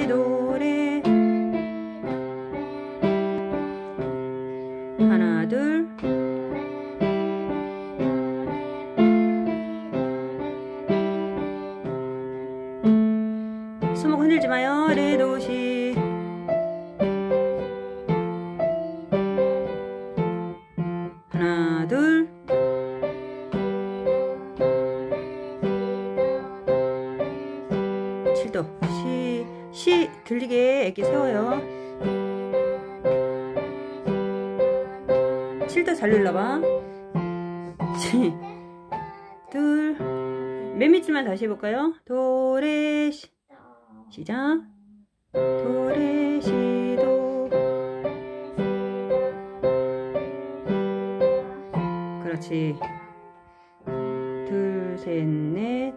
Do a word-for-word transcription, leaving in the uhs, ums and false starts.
도레. 하나 둘. 손목 흔들지 마요. 레 도 시. 하나 둘. 칠도 시. 시 들리게 애기 세워요. 칠도 잘 눌러봐. 칠. 둘. 맨 밑줄만 다시 해볼까요? 도레 시. 시작. 도레 시 도. 그렇지. 둘 셋 넷.